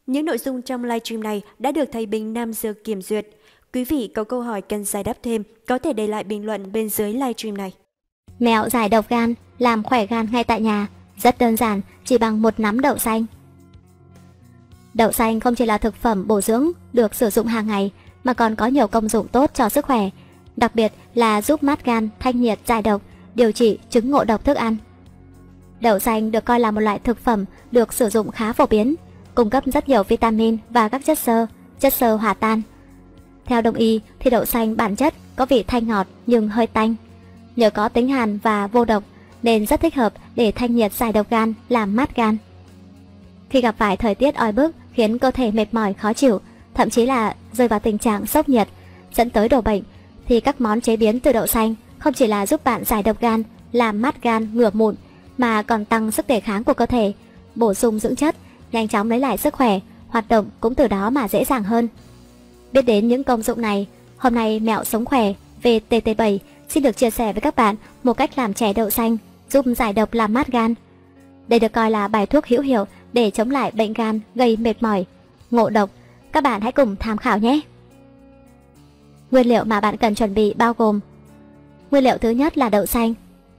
Những nội dung trong livestream này đã được thầy Bình Nam Dược kiểm duyệt. Quý vị có câu hỏi cần giải đáp thêm, có thể để lại bình luận bên dưới livestream này. Mẹo giải độc gan, làm khỏe gan ngay tại nhà, rất đơn giản, chỉ bằng một nắm đậu xanh. Đậu xanh không chỉ là thực phẩm bổ dưỡng được sử dụng hàng ngày, mà còn có nhiều công dụng tốt cho sức khỏe, đặc biệt là giúp mát gan, thanh nhiệt, giải độc, điều trị chứng ngộ độc thức ăn. Đậu xanh được coi là một loại thực phẩm được sử dụng khá phổ biến, cung cấp rất nhiều vitamin và các chất xơ hòa tan. Theo Đông y thì đậu xanh bản chất có vị thanh ngọt nhưng hơi tanh. Nhờ có tính hàn và vô độc nên rất thích hợp để thanh nhiệt giải độc gan, làm mát gan. Khi gặp phải thời tiết oi bức khiến cơ thể mệt mỏi khó chịu, thậm chí là rơi vào tình trạng sốc nhiệt dẫn tới đổ bệnh, thì các món chế biến từ đậu xanh không chỉ là giúp bạn giải độc gan, làm mát gan, ngừa mụn, mà còn tăng sức đề kháng của cơ thể, bổ sung dưỡng chất, nhanh chóng lấy lại sức khỏe, hoạt động cũng từ đó mà dễ dàng hơn. Biết đến những công dụng này, hôm nay Mẹo Sống Khỏe VTT7 xin được chia sẻ với các bạn một cách làm chè đậu xanh giúp giải độc, làm mát gan. Đây được coi là bài thuốc hữu hiệu để chống lại bệnh gan gây mệt mỏi, ngộ độc. Các bạn hãy cùng tham khảo nhé. Nguyên liệu mà bạn cần chuẩn bị bao gồm: nguyên liệu thứ nhất là đậu xanh.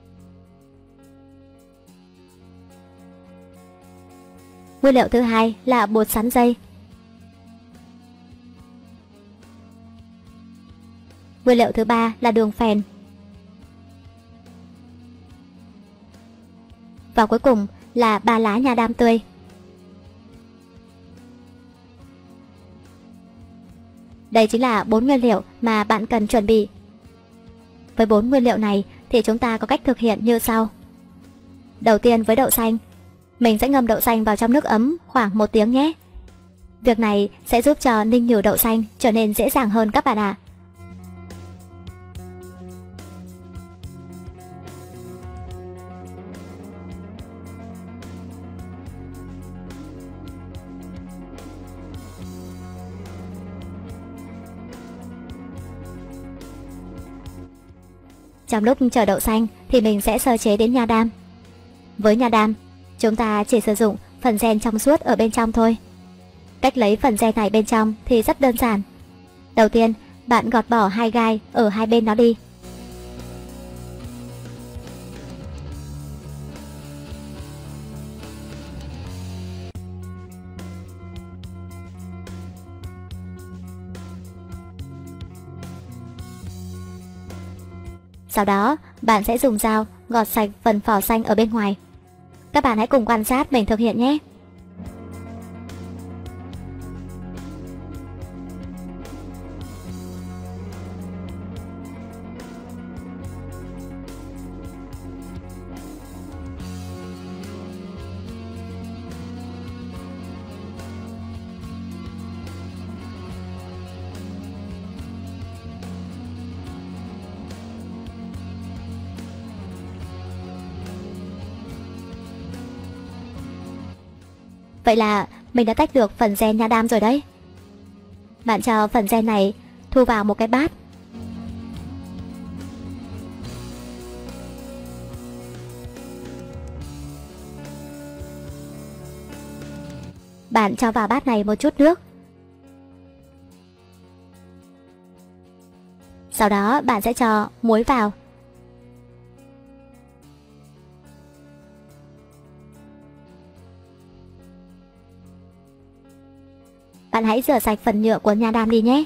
Nguyên liệu thứ hai là bột sắn dây. Nguyên liệu thứ ba là đường phèn. Và cuối cùng là 3 lá nha đam tươi. Đây chính là 4 nguyên liệu mà bạn cần chuẩn bị. Với 4 nguyên liệu này thì chúng ta có cách thực hiện như sau. Đầu tiên với đậu xanh, mình sẽ ngâm đậu xanh vào trong nước ấm khoảng 1 tiếng nhé. Việc này sẽ giúp cho ninh nhừ đậu xanh trở nên dễ dàng hơn các bạn ạ. Trong lúc chờ đậu xanh thì mình sẽ sơ chế đến nha đam. Với nha đam, chúng ta chỉ sử dụng phần gen trong suốt ở bên trong thôi. Cách lấy phần gen này bên trong thì rất đơn giản. Đầu tiên, bạn gọt bỏ 2 gai ở hai bên nó đi. Sau đó, bạn sẽ dùng dao gọt sạch phần vỏ xanh ở bên ngoài. Các bạn hãy cùng quan sát mình thực hiện nhé. Vậy là mình đã tách được phần gen nha đam rồi đấy. Bạn cho phần gen này thu vào một cái bát. Bạn cho vào bát này một chút nước. Sau đó bạn sẽ cho muối vào. Bạn hãy rửa sạch phần nhựa của nha đam đi nhé.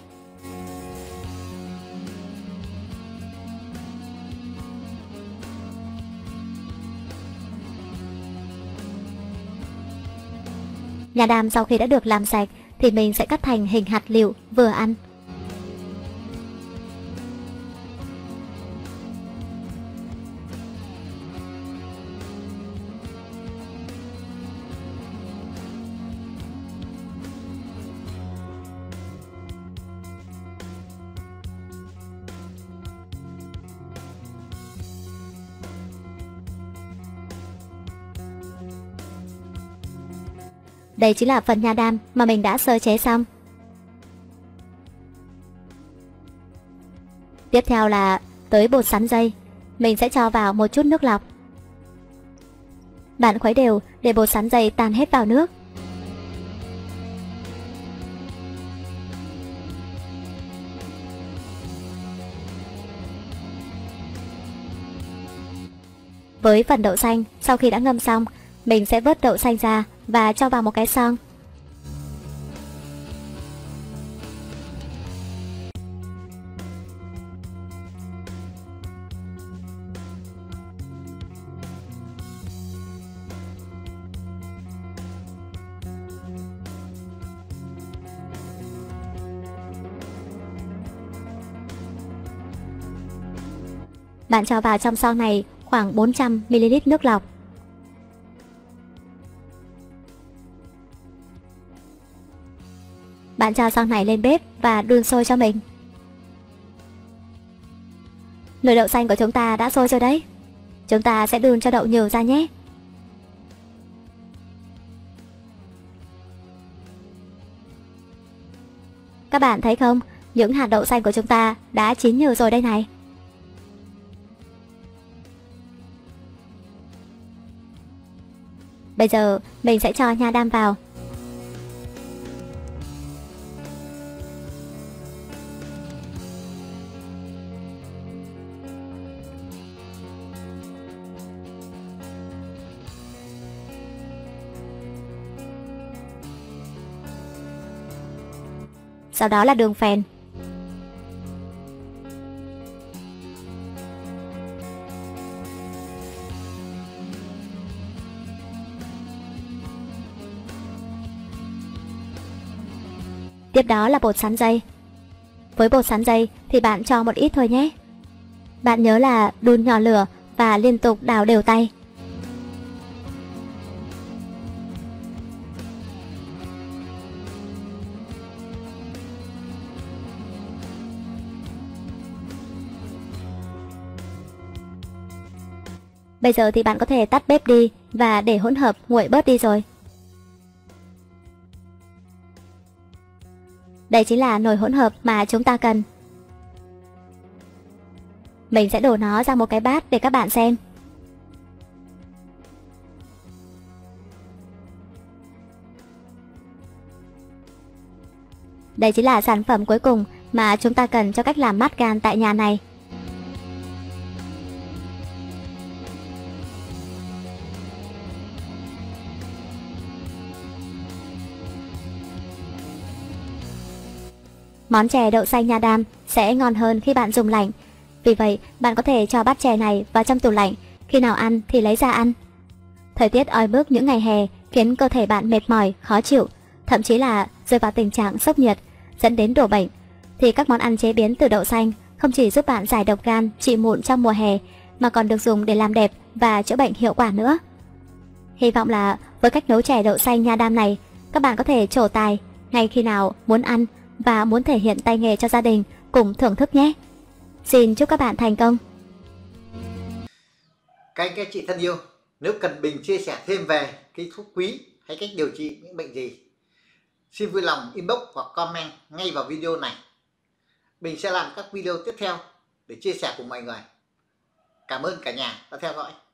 Nha đam sau khi đã được làm sạch thì mình sẽ cắt thành hình hạt lựu vừa ăn. Đây chính là phần nha đam mà mình đã sơ chế xong. Tiếp theo là tới bột sắn dây. Mình sẽ cho vào một chút nước lọc. Bạn khuấy đều để bột sắn dây tan hết vào nước. Với phần đậu xanh, sau khi đã ngâm xong, mình sẽ vớt đậu xanh ra và cho vào một cái son. Bạn cho vào trong son này khoảng 400ml nước lọc. Bạn cho son này lên bếp và đun sôi cho mình. Nồi đậu xanh của chúng ta đã sôi rồi đấy. Chúng ta sẽ đun cho đậu nhiều ra nhé. Các bạn thấy không? Những hạt đậu xanh của chúng ta đã chín nhừ rồi đây này. Bây giờ mình sẽ cho nha đam vào. Sau đó là đường phèn. Tiếp đó là bột sắn dây. Với bột sắn dây thì bạn cho một ít thôi nhé. Bạn nhớ là đun nhỏ lửa và liên tục đảo đều tay. Bây giờ thì bạn có thể tắt bếp đi và để hỗn hợp nguội bớt đi rồi. Đây chính là nồi hỗn hợp mà chúng ta cần. Mình sẽ đổ nó ra một cái bát để các bạn xem. Đây chính là sản phẩm cuối cùng mà chúng ta cần cho cách làm mát gan tại nhà này. Món chè đậu xanh nha đam sẽ ngon hơn khi bạn dùng lạnh. Vì vậy, bạn có thể cho bát chè này vào trong tủ lạnh, khi nào ăn thì lấy ra ăn. Thời tiết oi bức những ngày hè khiến cơ thể bạn mệt mỏi, khó chịu, thậm chí là rơi vào tình trạng sốc nhiệt, dẫn đến đổ bệnh, thì các món ăn chế biến từ đậu xanh không chỉ giúp bạn giải độc gan, trị mụn trong mùa hè, mà còn được dùng để làm đẹp và chữa bệnh hiệu quả nữa. Hy vọng là với cách nấu chè đậu xanh nha đam này, các bạn có thể trổ tài ngay khi nào muốn ăn và muốn thể hiện tay nghề cho gia đình cùng thưởng thức nhé. Xin chúc các bạn thành công. Các anh các chị thân yêu, nếu cần Bình chia sẻ thêm về cái thuốc quý hay cách điều trị những bệnh gì, xin vui lòng inbox hoặc comment ngay vào video này. Bình sẽ làm các video tiếp theo để chia sẻ cùng mọi người. Cảm ơn cả nhà đã theo dõi.